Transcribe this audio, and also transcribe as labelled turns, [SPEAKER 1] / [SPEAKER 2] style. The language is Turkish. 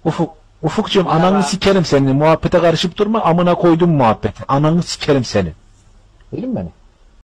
[SPEAKER 1] Ufukcuğum
[SPEAKER 2] Merhaba.
[SPEAKER 1] ananı sikerim seni. Muhabbete karışıp durma. Amına koydum muhabbeti. Ananı sikerim seni.
[SPEAKER 2] Duydun mu beni?